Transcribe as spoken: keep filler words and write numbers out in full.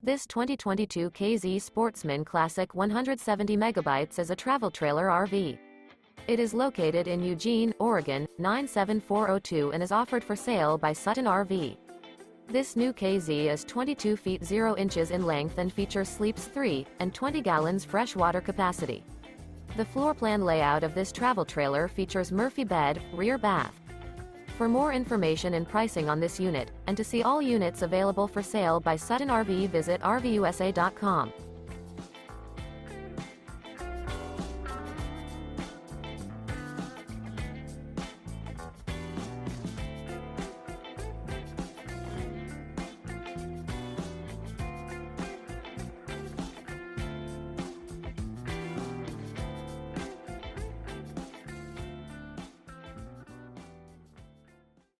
This twenty twenty-two K Z Sportsmen Classic one hundred seventy megabytes is a travel trailer R V. It is located in Eugene, Oregon, nine seven four zero two and is offered for sale by Sutton R V. This new K Z is twenty-two feet zero inches in length and features sleeps three and twenty gallons fresh water capacity. The floor plan layout of this travel trailer features Murphy bed, rear bath. For more information and pricing on this unit, and to see all units available for sale by Sutton R V, visit R V U S A dot com.